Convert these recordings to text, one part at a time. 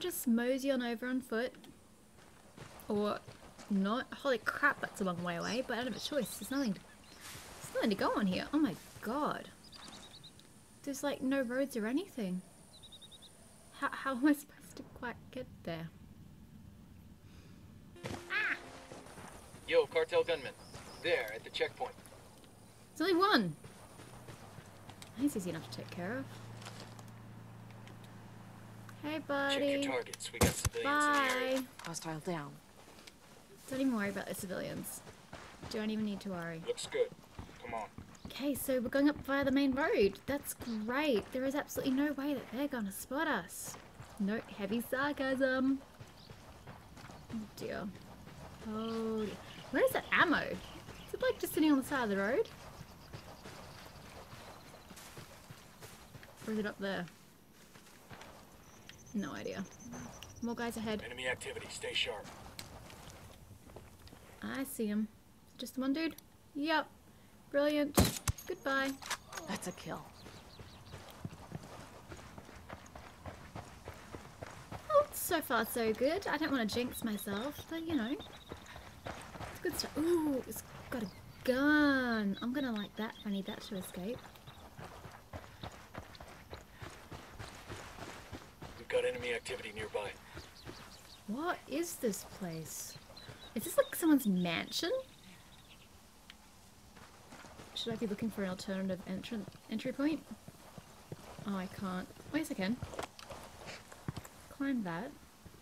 just mosey on over on foot. Or not. Holy crap, that's a long way away, but I don't have a choice. There's nothing to go on here. Oh my god. There's like no roads or anything. How am I supposed to quite get there? Ah! Yo, cartel gunman. There, at the checkpoint. There's only one. He's easy enough to take care of. Hey, buddy. Check your targets. We got civilians in the area. Bye. Hostile down. Don't even worry about the civilians. Don't even need to worry. Looks good. Come on. Okay, so we're going up via the main road. That's great. There is absolutely no way that they're gonna spot us. No heavy sarcasm. Oh dear. Oh dear. Where is that ammo? Is it like just sitting on the side of the road? Or is it up there? No idea. More guys ahead. Enemy activity. Stay sharp. I see him. Just the one dude? Yep. Brilliant. Goodbye. That's a kill. Oh, so far so good. I don't want to jinx myself, but you know. It's good stuff. Ooh, it's got a gun. I'm gonna like that if I need that to escape. We've got enemy activity nearby. What is this place? Is this like someone's mansion? Should I be looking for an alternative entry point? Oh, I can't. Oh, yes, I can. Climb that.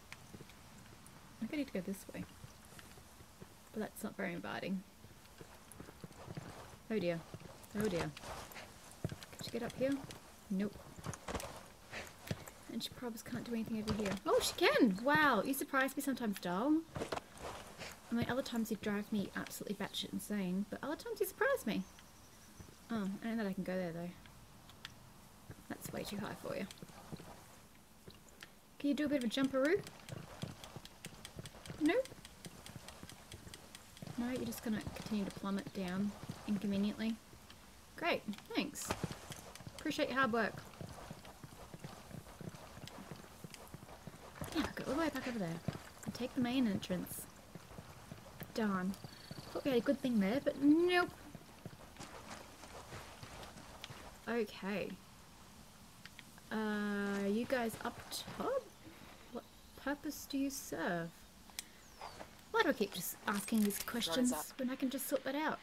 I think I need to go this way. But that's not very inviting. Oh dear. Oh dear. Can she get up here? Nope. And she probably can't do anything over here. Oh, she can! Wow, you surprise me sometimes, doll. I mean, other times you drive me absolutely batshit insane, but other times you surprise me. Oh, I don't know that I can go there though. That's way too high for you. Can you do a bit of a jumperoo? No? No, you're just gonna continue to plummet down inconveniently. Great, thanks. Appreciate your hard work. Yeah, go all the way back over there. And take the main entrance. Darn. Thought we had a good thing there, but nope. Okay. You guys up top? What purpose do you serve? Why do I keep just asking these questions when I can just sort that out?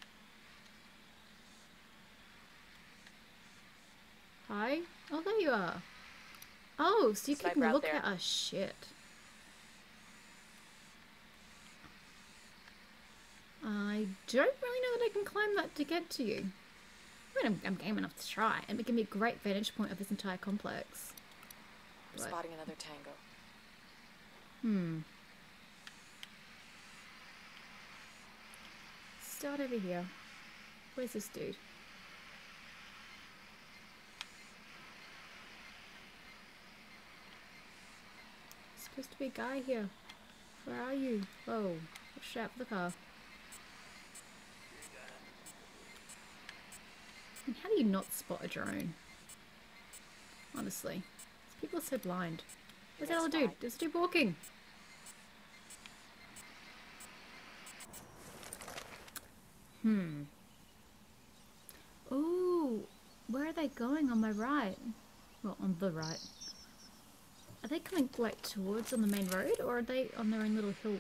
Hi? Oh, there you are. Oh, so you can look at us. Shit. I don't really know that I can climb that to get to you. I mean, I'm game enough to try, and it can be a great vantage point of this entire complex. I'm spotting another tango. Start over here. Where's this dude? There's supposed to be a guy here. Where are you? Whoa. Watch out for the car. And how do you not spot a drone? Honestly. These people are so blind. Where's that other dude? There's a dude walking. Ooh. Where are they going on my right? Well, on the right. Are they coming like towards on the main road, or are they on their own little hill?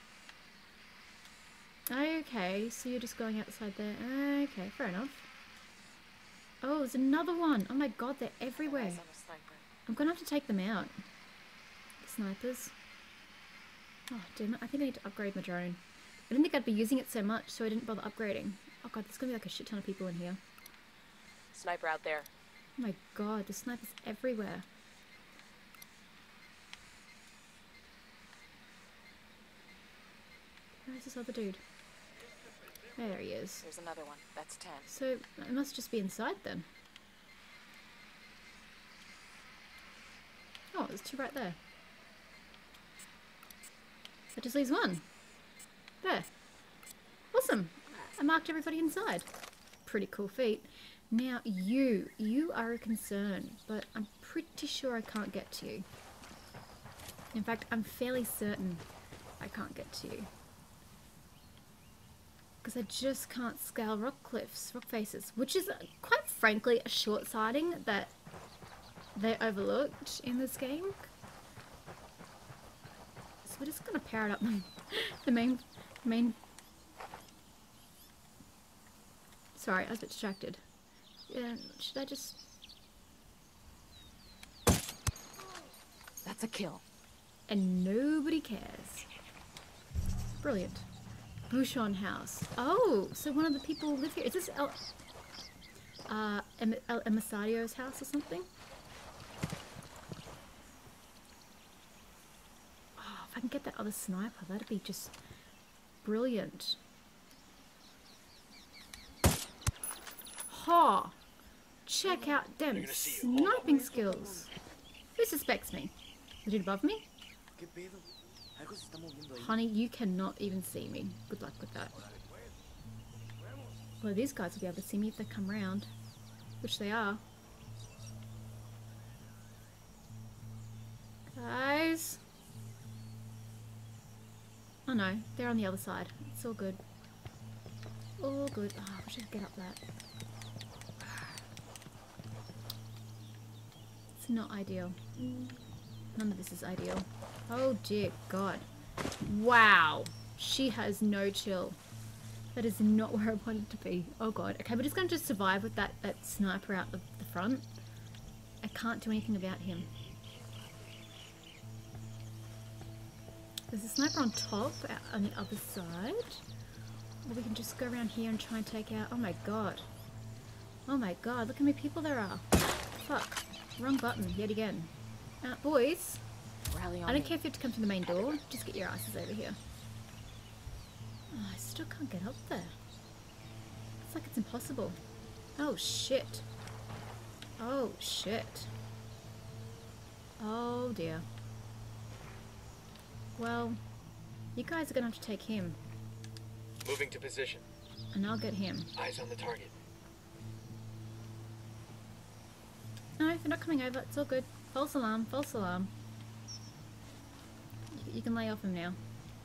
Okay, so you're just going outside there. Okay, fair enough. Oh, there's another one. Oh my god, they're everywhere. I'm gonna have to take them out. Snipers. Oh, damn it. I think I need to upgrade my drone. I didn't think I'd be using it so much, so I didn't bother upgrading. Oh god, there's gonna be like a shit ton of people in here. Sniper out there. Oh my god, the snipers everywhere. Where's this other dude? There he is. There's another one. That's 10. So, it must just be inside then. Oh, there's two right there. That just leaves one. There. Awesome. I marked everybody inside. Pretty cool feat. Now, you are a concern, but I'm pretty sure I can't get to you. In fact, I'm fairly certain I can't get to you. Because I just can't scale rock cliffs, rock faces, which is quite frankly a short-sighting that they overlooked in this game. So we're just gonna power up the main. Sorry, I was a bit distracted. Yeah, should I just? That's a kill. And nobody cares. Brilliant. Bouchon house. Oh, so one of the people live here. Is this El Emisario's house or something? Oh, if I can get that other sniper, that'd be just brilliant. Ha! Check out them sniping skills. Who suspects me? The dude above me? Honey, you cannot even see me. Good luck with that. Well, these guys will be able to see me if they come round. Which they are. Guys. Oh no, they're on the other side. It's all good. All good. Oh, I wish I could get up that. It's not ideal. None of this is ideal. Oh dear God. Wow. She has no chill. That is not where I wanted to be. Oh God. Okay, we're just going to just survive with that sniper out the front. I can't do anything about him. There's a sniper on top, out on the other side. Or we can just go around here and try and take out... Oh my God. Oh my God, look how many people there are. Fuck. Wrong button, yet again. Boys. Rally on I don't me. care if you have to come to the main door. Just get your asses over here. Oh, I still can't get up there. It's like it's impossible. Oh shit. Oh shit. Oh dear. Well, you guys are gonna have to take him. Moving to position. And I'll get him. Eyes on the target. No, they're not coming over. It's all good. False alarm. False alarm. You can lay off him now.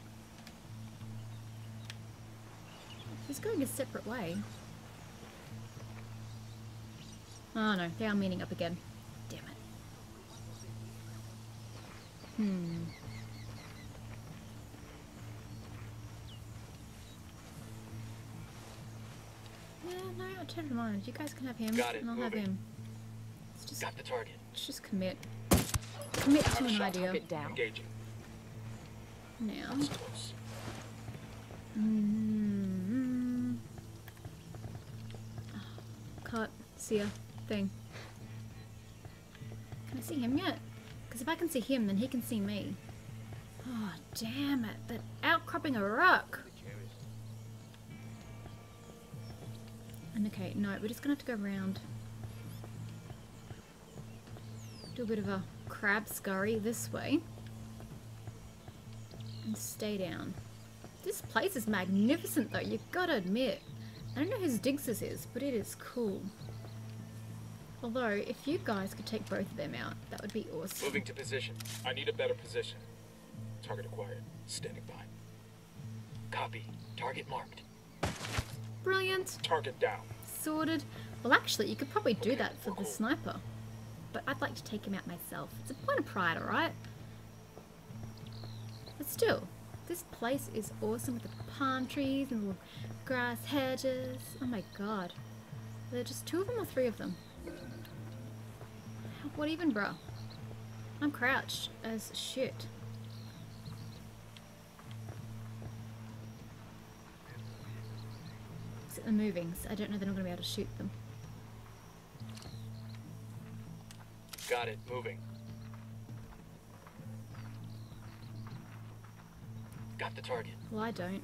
He's going a separate way. Oh no, they are meeting up again. Damn it. Yeah, no, I'll change my mind. You guys can have him, Got it, and I'll have moving. him. Let's just, Got the target. let's just commit. Commit to an idea. Target down. Engaging. Now. That's close. Cut. See ya. Thing. Can I see him yet? Because if I can see him, then he can see me. Oh, damn it. That outcropping a rock. And okay, no, we're just going to have to go around. Do a bit of a crab scurry this way. And stay down. This place is magnificent though, you gotta admit. I don't know whose digs this is, but it is cool. Although, if you guys could take both of them out, that would be awesome. Moving to position. I need a better position. Target acquired. Standing by. Copy. Target marked. Brilliant. Target down. Sorted. Well, actually, you could probably do Okay, that for we're the cool. sniper. But I'd like to take him out myself. It's a point of pride, alright? But still, this place is awesome with the palm trees and little grass hedges. Oh my God. Are there just 2 of them or 3 of them? What even, bruh? I'm crouched as shit. Except they're moving, so I don't know they're not going to be able to shoot them. Got it. Moving. Got the target. Well, I don't.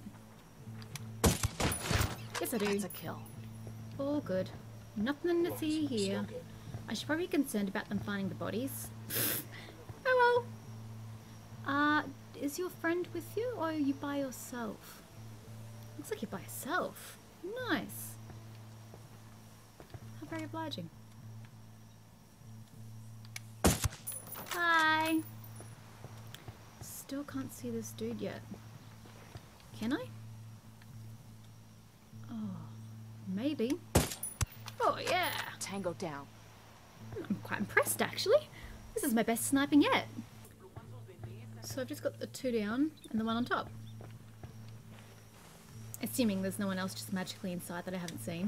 Yes, I do. That's a kill. All good. Nothing to Looks see still here. good. I should probably be concerned about them finding the bodies. Oh well. Is your friend with you or are you by yourself? Looks like you're by yourself. Nice. How very obliging. Hi. still can't see this dude yet. Can I? Oh, maybe. Oh, yeah. Tango down. I'm quite impressed, actually. This is my best sniping yet. So I've just got the 2 down and the 1 on top. Assuming there's no one else just magically inside that I haven't seen.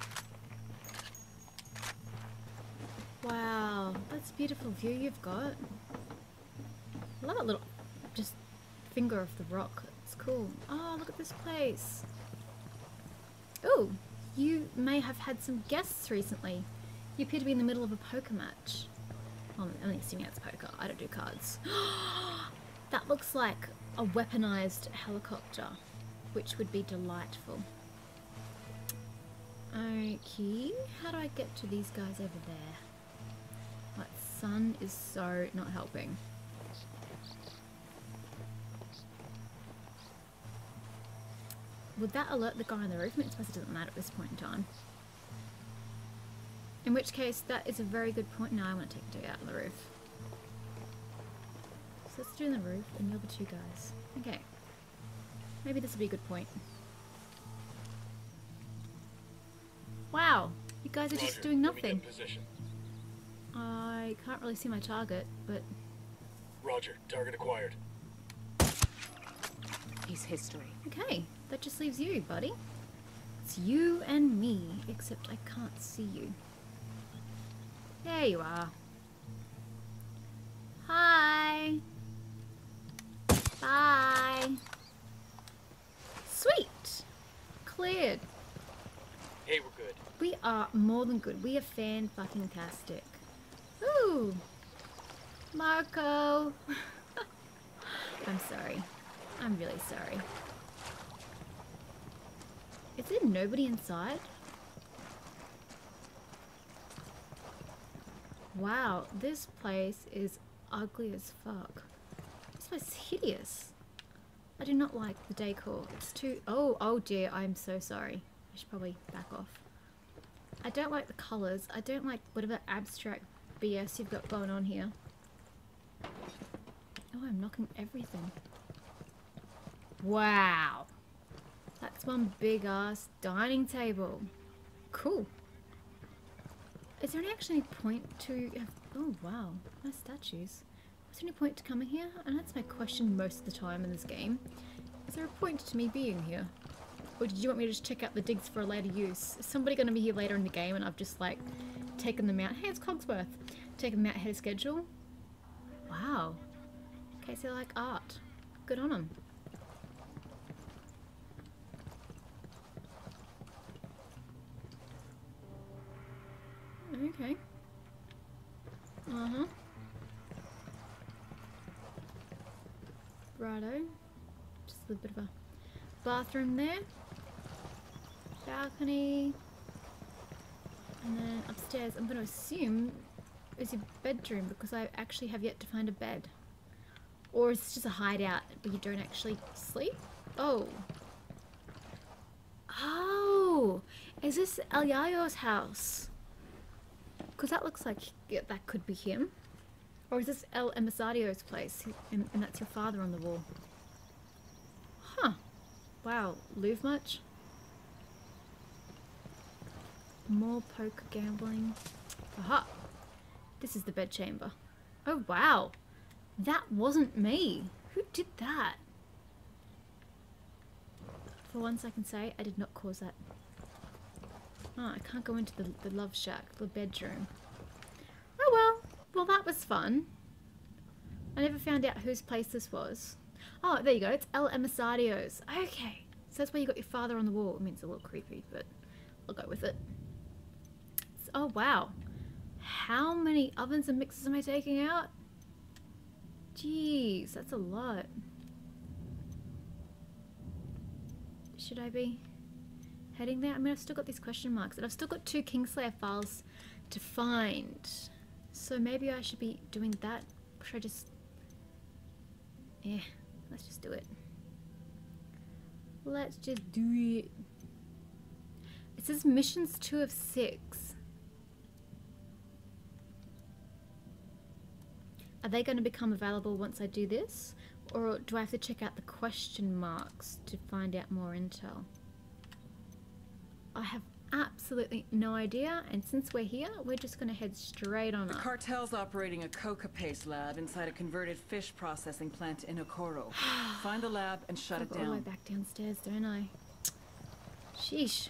Wow, that's a beautiful view you've got. I love that little just finger of the rock. It's cool. Oh, look at this place. Oh, you may have had some guests recently. You appear to be in the middle of a poker match. Well, I'm only assuming that's poker. I don't do cards. That looks like a weaponized helicopter, which would be delightful. Okay, how do I get to these guys over there? That sun is so not helping. Would that alert the guy on the roof? I suppose it doesn't matter at this point in time. In which case, that is a very good point. Now I want to take a dig out on the roof. So let's do the roof, and you're the 2 guys. Okay. Maybe this will be a good point. Wow, you guys are just doing nothing. I can't really see my target, but... Roger, target acquired. He's history. Okay, that just leaves you, buddy. It's you and me, except I can't see you. There you are. Hi. Bye. Sweet. Cleared. Hey, we're good. We are more than good. We are fan-fucking-tastic. Ooh. Marco. I'm sorry. I'm really sorry. Is there nobody inside? Wow, this place is ugly as fuck. This place is hideous. I do not like the decor. It's too... Oh dear, I'm so sorry. I should probably back off. I don't like the colours. I don't like whatever abstract BS you've got going on here. Oh, I'm knocking everything. Wow. That's one big ass dining table. Cool. Is there actually any point to... Oh wow, nice statues. Is there any point to coming here? And that's my question most of the time in this game. Is there a point to me being here? Or did you want me to just check out the digs for a later use? Is somebody going to be here later in the game and I've just like taken them out? Hey, it's Cogsworth. Taken them out ahead of schedule. Wow. Okay, so they like art. Good on them. Okay. Uh-huh. Righto. Just a little bit of a bathroom there. Balcony. And then upstairs, I'm going to assume is your bedroom because I actually have yet to find a bed. Or is it just a hideout but you don't actually sleep? Oh. Oh! Is this El Yayo's house? Because that looks like that could be him. Or is this El Emisario's place? And that's your father on the wall. Huh. Wow. Louvre much? More poker gambling. Aha. This is the bedchamber. Oh wow. That wasn't me. Who did that? For once I can say I did not cause that. Oh, I can't go into the love shack, the bedroom. Oh well. Well, that was fun. I never found out whose place this was. Oh, there you go. It's El Emisario's. Okay. So that's where you got your father on the wall. I mean, it's a little creepy, but I'll go with it. Oh, wow. How many ovens and mixers am I taking out? Jeez, that's a lot. Should I be heading there? I mean, I've still got these question marks, and I've still got 2 Kingslayer files to find. So maybe I should be doing that. Or should I just... Yeah, let's just do it. Let's just do it. It says missions 2 of 6. Are they going to become available once I do this? Or do I have to check out the question marks to find out more intel? I have absolutely no idea, and since we're here, we're just gonna head straight on The up. cartel's operating a coca paste lab inside a converted fish processing plant in Okoro. Find the lab and shut it I've got all the way down. back downstairs, don't I? Sheesh.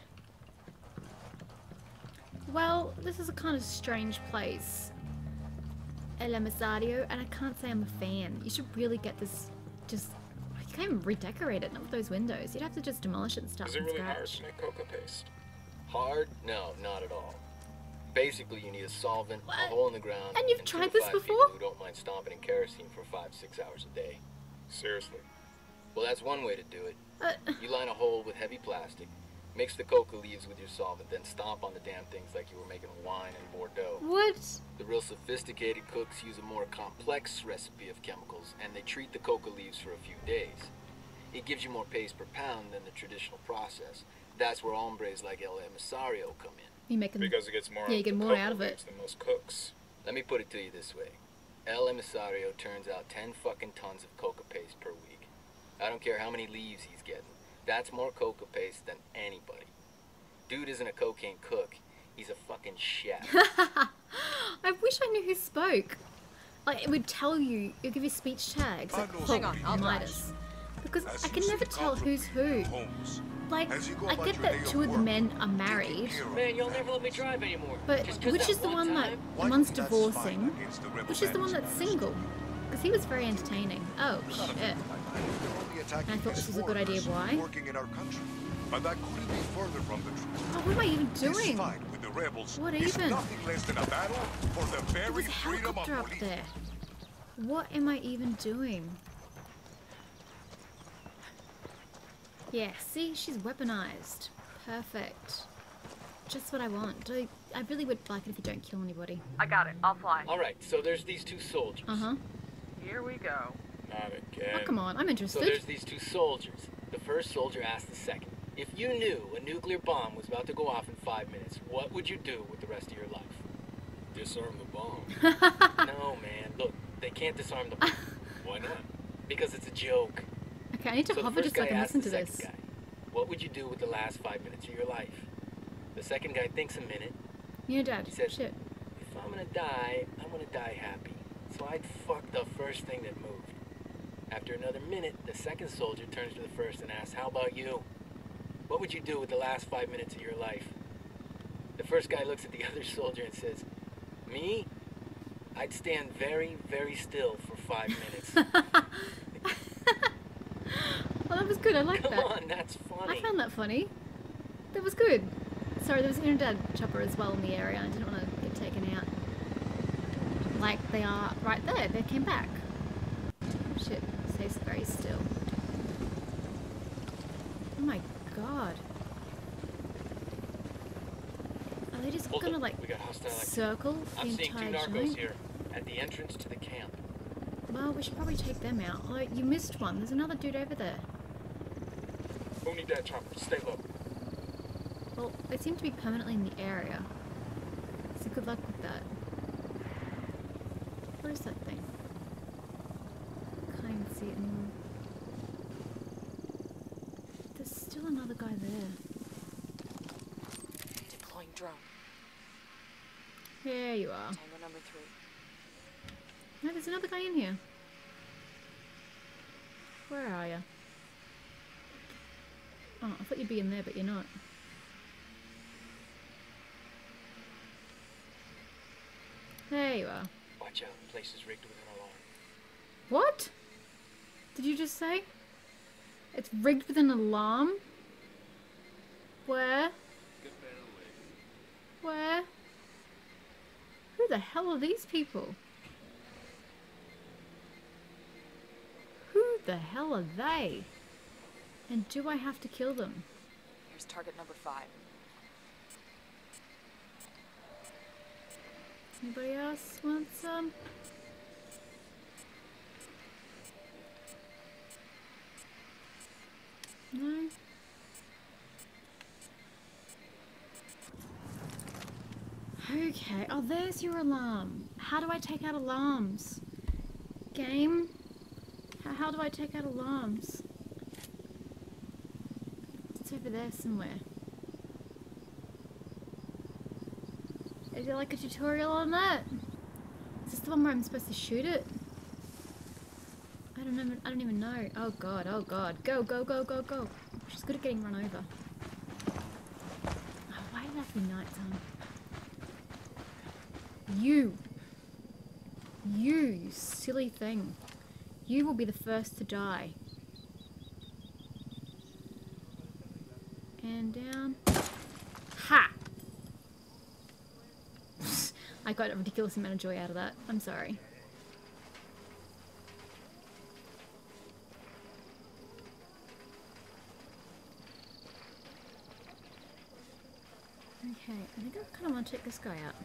Well, this is a kind of strange place. El Emisario, and I can't say I'm a fan. You should really get this just... You can't even redecorate it, not with those windows. You'd have to just demolish it and start Is it from really hard scratch. to make coca paste? Hard? No, not at all. Basically, you need a solvent, What? a hole in the ground, And you've 2 tried to this 5 before? people who don't mind stomping in kerosene for 5-6 hours a day. Seriously. Well, that's one way to do it. Uh, You line a hole with heavy plastic, mix the coca leaves with your solvent, then stomp on the damn things like you were making wine in Bordeaux. what? The real sophisticated cooks use a more complex recipe of chemicals, and they treat the coca leaves for a few days. It gives you more paste per pound than the traditional process. That's where hombres like El Emisario come in. You make them... Because it gets more Yeah, you out get of the more coca out of it. leaves than most cooks. Let me put it to you this way. El Emisario turns out 10 fucking tons of coca paste per week. I don't care how many leaves he's getting. That's more coca paste than anybody. Dude isn't a cocaine cook. He's a fucking chef. I wish I knew who spoke. Like, it would tell you, it would give you speech tags. Like, Hang on, I'll Midas. Because As I you can never seek tell comfort who's who. in your homes, Like, as you go I about get your that day of 2 of the work, men are taking married, care of Man, you'll your never let me families. drive anymore. but Just 'cause which that is the one that time- Why the one's don't you divorcing? fight against the rebel Which is the one bands that's in single? Because he was very entertaining. Oh, Not shit. affected by that. They're only attacking I thought this was a good idea. foreigners Why? working in our country. But that couldn't be further from the truth. Oh, what am I even This doing? fight with the rebels What is even? nothing less than a battle for the There very was a freedom of helicopter up Bolivia. there. What am I even doing? Yeah, see? She's weaponized. Perfect. Just what I want. I really would like it if you don't kill anybody. I got it. I'll fly. Alright, so there's these 2 soldiers. Uh-huh. Here we go. Not again. Oh, come on. I'm So interested. there's these 2 soldiers. The first soldier asked the second, if you knew a nuclear bomb was about to go off in 5 minutes, what would you do with the rest of your life? Disarm the bomb. No, man. Look, they can't disarm the bomb. Why not? Because it's a joke. Okay, I need to So the hover first just so I guy can asked listen the to second this. guy, what would you do with the last 5 minutes of your life? The second guy thinks a minute. You know, Dad. He said, Shit. if I'm gonna die, I'm gonna die happy. So I'd fuck the first thing that moved. After another minute, the second soldier turns to the first and asks, how about you? What would you do with the last 5 minutes of your life? The first guy looks at the other soldier and says, me? I'd stand very, very still for 5 minutes. Well, that was good. I like Come that. on, that's funny. I found that funny. That was good. Sorry, there was an Unidad chopper as well in the area. I didn't want to get taken out. Like they are right there. They came back. Shit, stays very still. Oh my god. Are they just Hold gonna up, like we got hostile activity. circle the I'm seeing 2 entire narcos joint? here at the entrance to the camp. Well, we should probably take them out. Oh, you missed one. There's another dude over there. Who need that chopper? Stay low. Well, they seem to be permanently in the area. So good luck with that. What is that thing? Can't even see it anymore. There's still another guy there. Deploying drone. There you are. Tango number 3. No, there's another guy in here. Where are you? Oh, I thought you'd be in there, but you're not. There you are. Watch out, the place is rigged with an alarm. What? Did you just say? It's rigged with an alarm? Where? Where? Who the hell are these people? Who the hell are they? And do I have to kill them? Here's target number 5. Anybody else want some? No? Okay. Oh, there's your alarm. How do I take out alarms? Game? How do I take out alarms? It's over there somewhere. Is there like a tutorial on that? Is this the one where I'm supposed to shoot it? I don't even know. Oh god, oh god. Go, go, go, go, go. She's good at getting run over. Oh, why did it have to be nighttime? You silly thing. You will be the first to die. And down. Ha! I got a ridiculous amount of joy out of that. I'm sorry. Okay, I think I kind of want to check this guy out.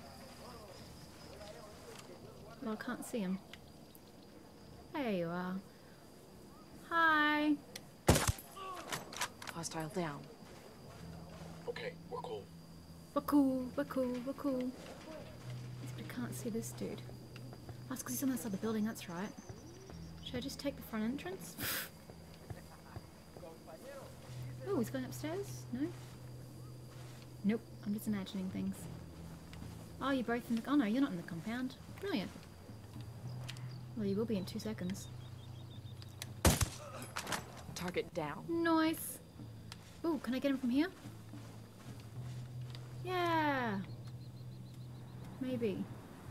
Well, I can't see him. There you are. Hi. Hostile down. Okay, we're cool. We're cool, we're cool, we're cool. But I can't see this dude. Oh, it's because he's on the side of the building, that's right. Should I just take the front entrance? Oh, he's going upstairs? No? Nope, I'm just imagining things. Oh, you're both in the... Oh no, you're not in the compound. Brilliant. Well, you will be in 2 seconds. Target down. Nice. Oh, can I get him from here? Yeah. Maybe.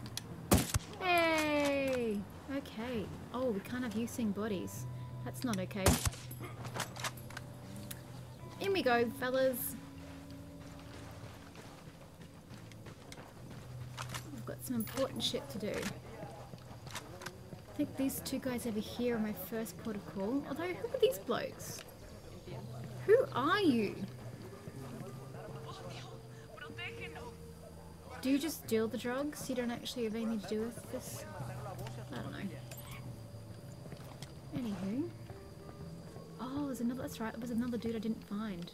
Hey. Okay. Oh, we can't have you seeing bodies. That's not okay. In we go, fellas. I've got some important shit to do. I think these two guys over here are my first port of call. Although, who are these blokes? Who are you? Do you just deal the drugs? You don't actually have anything to do with this? I don't know. Anywho. Oh, there's another, that's right, there was another dude I didn't find.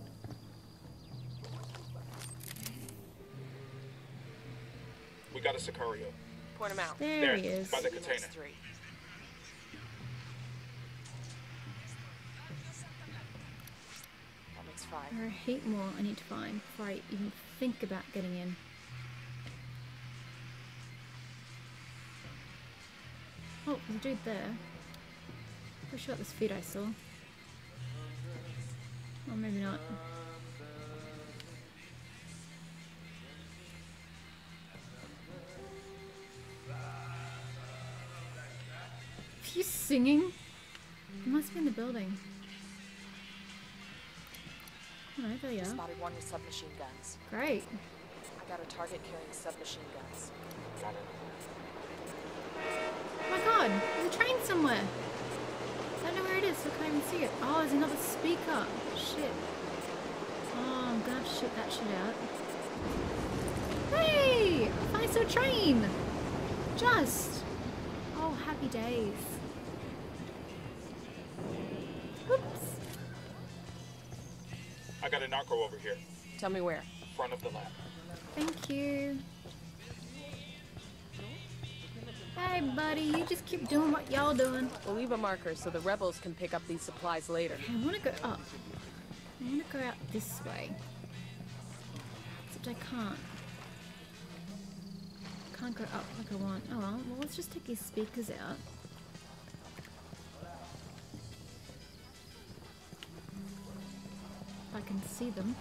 We got a Sicario. Point him out. There he is. By the container. Next 3. That makes 5. There are a heap more I need to find before I even think about getting in. Oh, there's a dude there. Pretty sure this feet I saw. Oh, maybe not. Are you singing? It must be in the building. Oh, there you are. Spotted one with submachine guns. Great. I got a target carrying submachine guns. Got it. Oh my god, there's a train somewhere. I don't know where it is, so I can't even see it. Oh, there's another speaker. Shit. Oh, I'm gonna have to shoot that shit out. Hey! I saw a train! Just! Oh, happy days. Oops. I got a narco over here. Tell me where. Front of the lab. Thank you. Hey, buddy, you just keep doing what y'all doing. We'll leave a marker so the rebels can pick up these supplies later. Okay, I want to go up. I want to go out this way. Except I can't. Can't go up like I want. Oh well, let's just take these speakers out. If I can see them.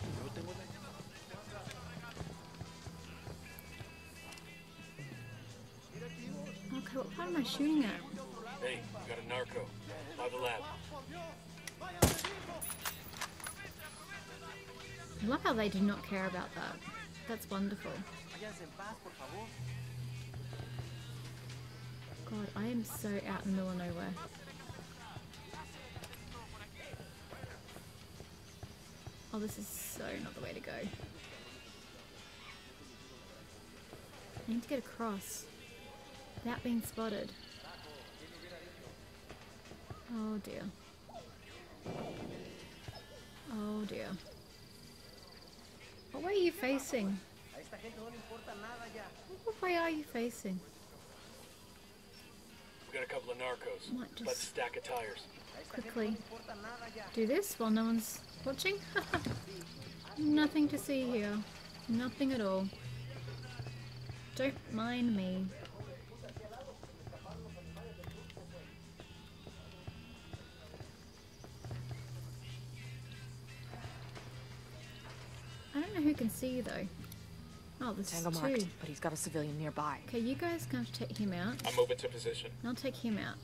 Okay, what part am I shooting at? Hey, we got a narco. By the lab. I love how they do not care about that. That's wonderful. God, I am so out in the middle of nowhere. Oh, this is so not the way to go. I need to get across without being spotted. Oh dear. Oh dear. What way are you facing? What way are you facing? We got a couple of narcos. Might Let's just stack of tires. quickly do this while no one's watching. Nothing to see here. Nothing at all. Don't mind me. I don't know who can see you though. Oh, there's Tango two. marked, but he's got a civilian nearby. Okay, you guys can have to take him out. I'm moving to position. I'll take him out.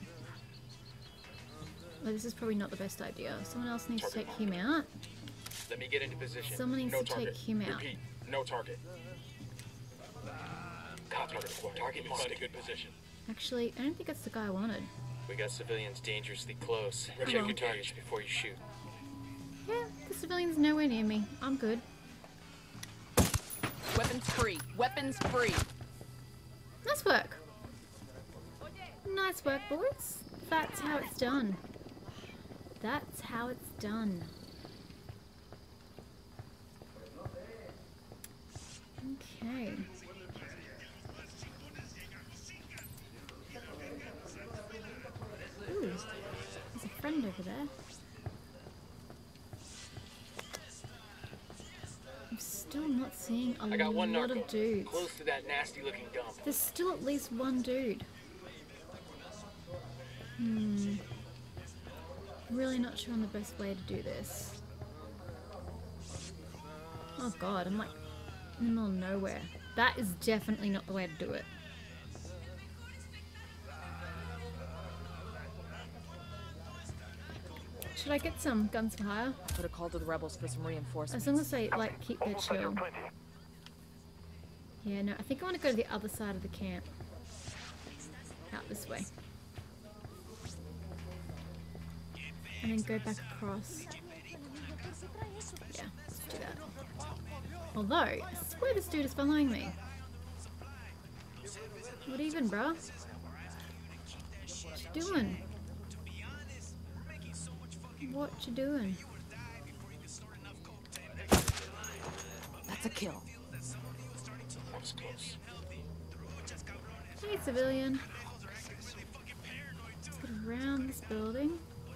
Well, this is probably not the best idea. Someone else needs to take him out. Let me get into position. Someone needs no to target. take him out. Repeat, no target. Copy acquired. Target marked. Find a good position. Actually, I don't think that's the guy I wanted. We got civilians dangerously close. Check Check your targets before you shoot. Yeah, the civilian's nowhere near me. I'm good. Weapons free. Weapons free. Nice work. Nice work, boys. That's how it's done. That's how it's done. Okay. Ooh, there's a friend over there. I'm still not seeing a I got one lot narco. of dudes. Close to that nasty looking dump. There's still at least one dude. Really not sure on the best way to do this. Oh god, I'm like in the middle of nowhere. That is definitely not the way to do it. Should I get some guns for hire? Put a call to the rebels for some reinforcements. As long as they like keep their chill. Yeah, no, I think I want to go to the other side of the camp. Out this way. And then go back across. Yeah, let's do that. Although, I swear this dude is following me. What even, bruh? What you doing? What you doing? That's a kill. That was close. Hey, civilian. Let's get around this building.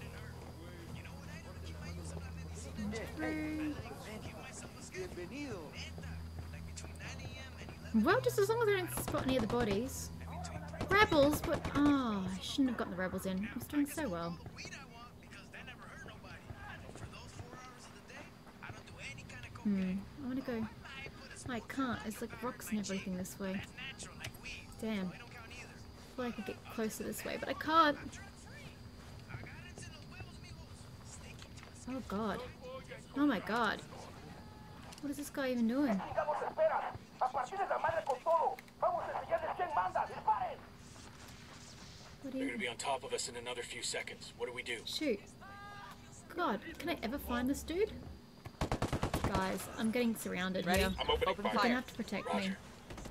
Through. Well, just as long as I don't spot any of the bodies. Rebels, but oh, I shouldn't have gotten the rebels in. I was doing so well. I want to go. I can't. It's like rocks and everything this way. Damn. I feel like I could get closer this way, but I can't. Oh god. Oh my god. What is this guy even doing? What do They're you... gonna be on top of us in another few seconds. What do we do? Shoot. God, can I ever find this dude? Guys, I'm getting surrounded Ready? here. I'm opening Open fire. You're fire. gonna have to protect me. Roger.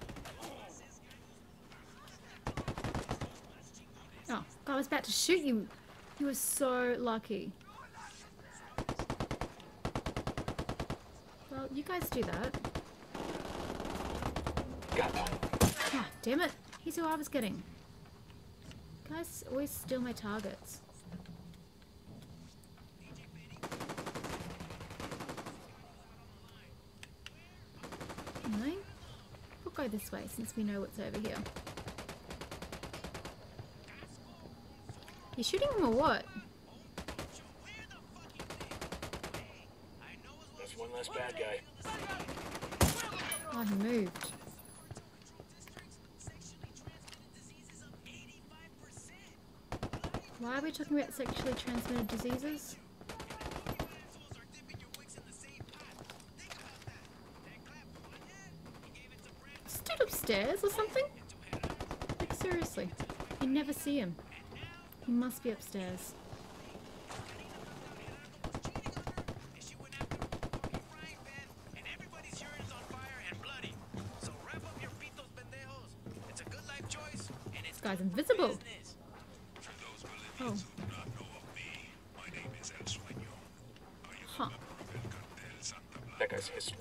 Oh, God, I was about to shoot you. You were so lucky. Well, you guys do that. Got one. Ah, damn it. He's who I was getting. Guys always steal my targets. No? We'll go this way since we know what's over here. You shooting him or what? That's one less bad guy. Oh, he moved. Why are we talking about sexually transmitted diseases? Stood upstairs or something? Like seriously, you never see him. He must be upstairs. This guy's invisible. Oh. Huh. That guy's history.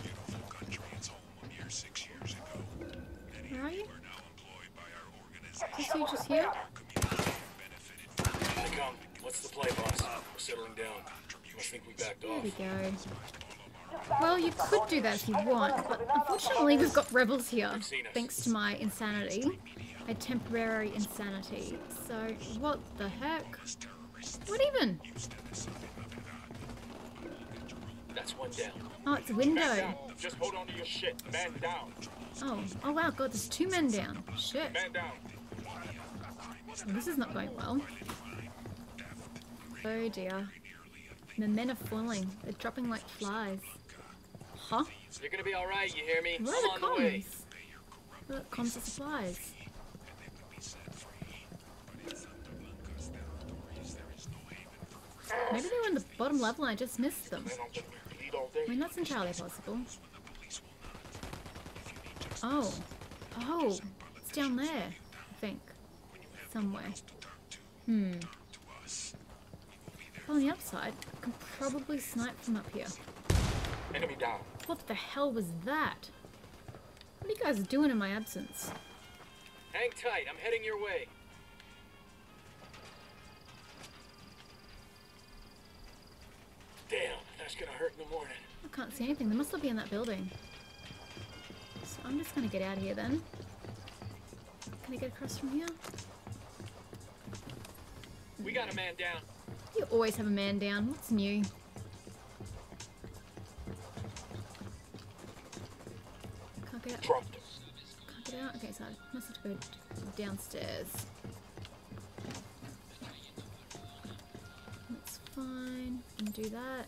Where are you? Is he just here? Here they come. What's the play, boss? We're settling down. I think we backed There off. we go. Well, you could do that if you want, but unfortunately we've got rebels here, thanks to my insanity. My temporary insanity. So, what the heck? What even? That's one down. Oh, it's a Man window. down. Just hold on to your shit. Man down. Oh wow, God, there's 2 men down. Shit. Man down. Well, this is not going well. Oh dear. The men are falling. They're dropping like flies. Huh? You're gonna be alright, you hear me? Where I'm are on the the way. comms? Where are the comms of supplies? Maybe they were in the bottom level and I just missed them. Man, I'm gonna bleed all I day. mean, that's entirely possible. Oh. Oh. It's down there, I think. Somewhere. On the upside, I can probably snipe from up here. Enemy down. What the hell was that? What are you guys doing in my absence? Hang tight, I'm heading your way. Damn, that's gonna hurt in the morning. I can't see anything. They must still be in that building. So I'm just gonna get out of here then. Can I get across from here? We got a man down. You always have a man down. What's new? Can't get out. Dropped him. Can't get out. Okay, so I must have to go downstairs. That's fine. Can do that.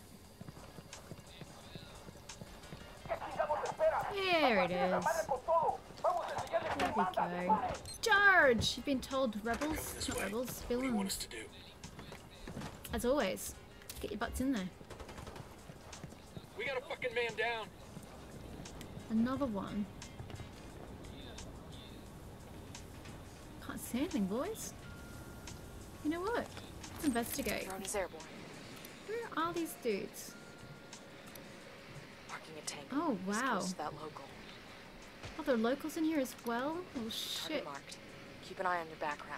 There it is. There we go. Charge! You've been told, rebels. This Not way. rebels, What do you want us villains. to do? As always, get your butts in there. We got a fucking man down. Another one. Can't see anything, boys. You know what? Let's investigate. Drone is airborne. Where are these dudes? Parking a tank. Oh, wow. Close to that local. Oh, there are locals in here as well? Oh, Target shit. marked. Keep an eye on your background.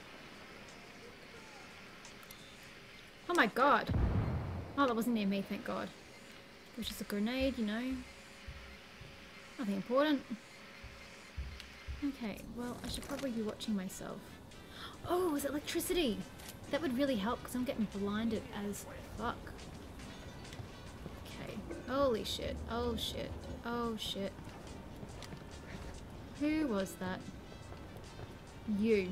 Oh my god. Oh, that wasn't near me, thank god. It was just a grenade, you know. Nothing important. Okay, well, I should probably be watching myself. Oh, is it electricity? That would really help because I'm getting blinded as fuck. Okay. Holy shit. Oh shit. Oh shit. Who was that? You.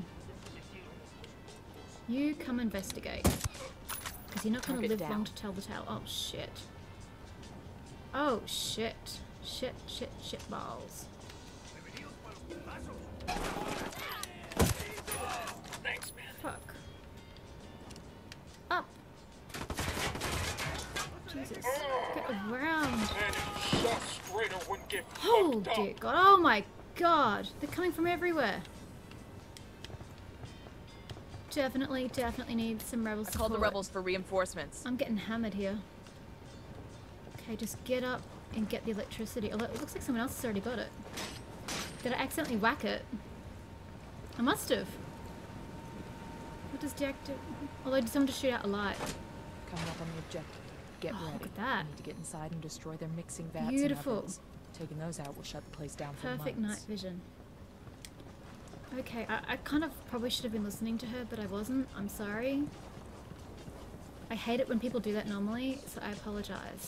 You come investigate. Because you're not going to Target live down. long to tell the tale. Oh shit. Oh shit. Shit, shit, shit balls. Thanks, man. Fuck. Up. Jesus. Get around. Man, if you shot straighter, wouldn't get Oh fucked up. dear god. Oh my god. They're coming from everywhere. Definitely need some rebel I support. called the rebels for reinforcements. I'm getting hammered here. Okay, just get up and get the electricity. Although it looks like someone else has already got it. Did I accidentally whack it? I must have. What does deactivate? Although did someone just shoot out a light? Coming up on the objective. Get Oh, ready. look at that. We need to get inside and destroy their mixing vats. Beautiful. And ovens. Taking those out will shut the place down for Perfect night months. vision. Okay, I kind of probably should have been listening to her, but I wasn't. I'm sorry. I hate it when people do that normally, so I apologize.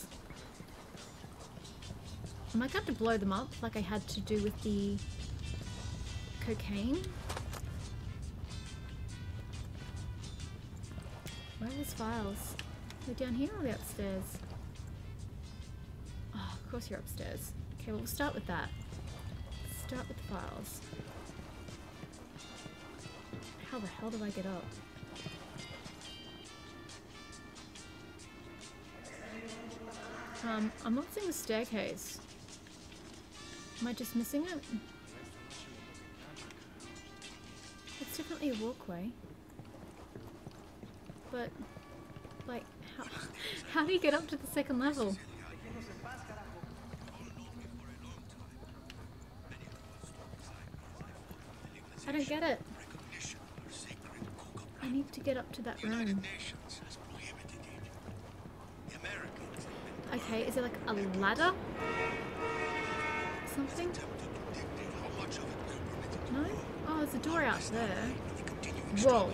I might have to blow them up like I had to do with the cocaine. Where are those files? Are they down here or are they upstairs? Oh, of course you're upstairs. Okay, well we'll start with that. Start with the files. How the hell do I get up? I'm not seeing the staircase. Am I just missing it? It's definitely a walkway. But, like, how do you get up to the second level? I don't get it. I need to get up to that room. Okay, is there like a ladder? Something? No? Oh, there's a door out there. Whoa.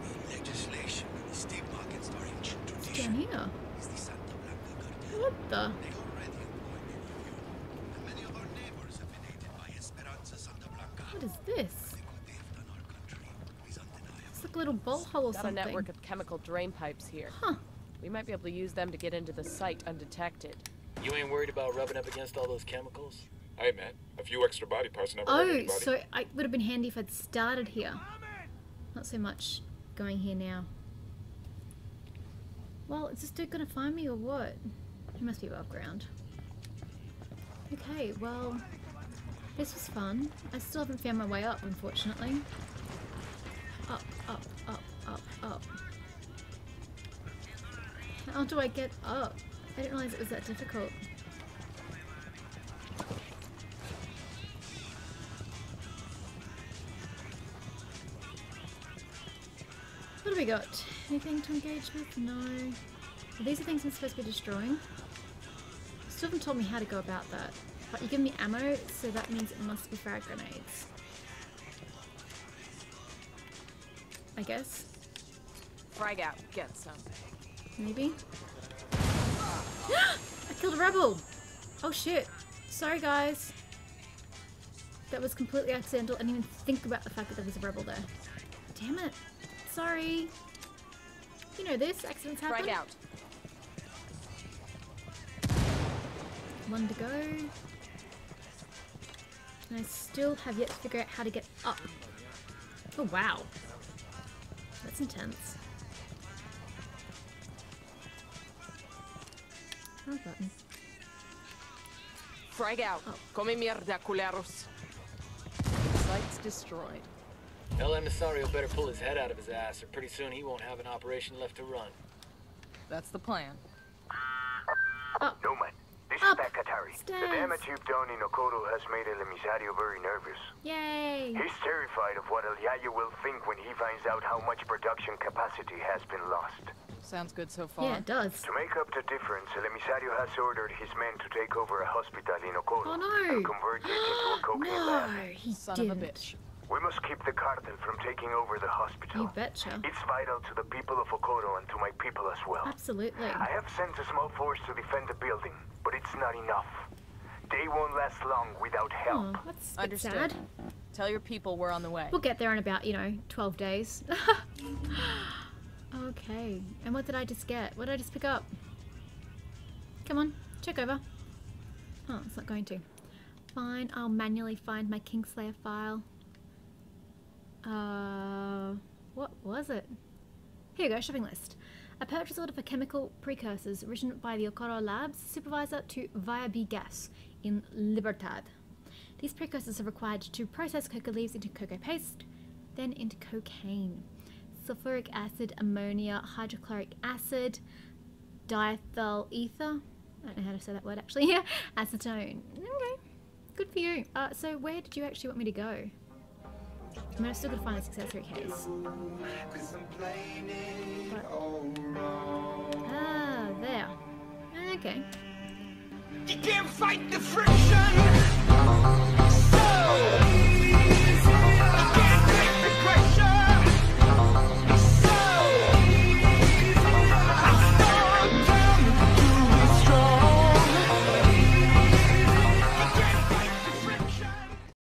It's down here. What the? What is this? It's like a little bolt hole or Got a something. network of chemical drain pipes here. Huh. We might be able to use them to get into the site undetected. You ain't worried about rubbing up against all those chemicals? Hey, man. A few extra body parts never hurt Oh, anybody. so it would have been handy if I'd started here. Not so much going here now. Well, is this dude gonna find me or what? He must be above ground. Okay, well, this was fun. I still haven't found my way up, unfortunately. Up, up, up, up, up. How do I get up? I didn't realize it was that difficult. What do we got? Anything to engage with? No. These are things I'm supposed to be destroying. Still haven't told me how to go about that. But you give me ammo, so that means it must be frag grenades. I guess. Frag out. Get some. Maybe. I killed a rebel! Oh shit. Sorry guys. That was completely accidental. I didn't even think about the fact that there was a rebel there. Damn it. Sorry. You know this. Accidents happen. Frag out. One to go. And I still have yet to figure out how to get up. Oh wow. That's intense. Wrong button. Frag out. Oh. Come mierda, culeros. Site's destroyed. El Emisario better pull his head out of his ass, or pretty soon he won't have an operation left to run. That's the plan. Up. Newman, this Up. is Bakatari. The Stairs. damage you've done in Okoro has made El Emisario very nervous. Yay. He's terrified of what El Yayo will think when he finds out how much production capacity has been lost. Sounds good so far. Yeah, it does. To make up the difference, El Emisario has ordered his men to take over a hospital in Okoro Oh no. and convert it into a cocaine No, lab. he Son didn't. of a bitch. We must keep the cartel from taking over the hospital. You betcha. It's vital to the people of Okoro and to my people as well. Absolutely. I have sent a small force to defend the building, but it's not enough. They won't last long without help. Oh, that's a bit Understood. sad. Tell your people we're on the way. We'll get there in about, 12 days. Okay. And what did I just get? What did I just pick up? Come on, check over. Oh, it's not going to. Fine, I'll manually find my Kingslayer file. What was it? Here you go, shopping list. A purchase order for chemical precursors written by the Okoro Labs supervisor to Via B Gas in Libertad. These precursors are required to process coca leaves into cocoa paste, then into cocaine. Sulfuric acid, ammonia, hydrochloric acid, diethyl ether. I don't know how to say that word actually. Yeah, acetone. Okay, good for you. So where did you actually want me to go? I mean, I've still got to find this accessory case. But, there. Okay. You can't fight the friction. So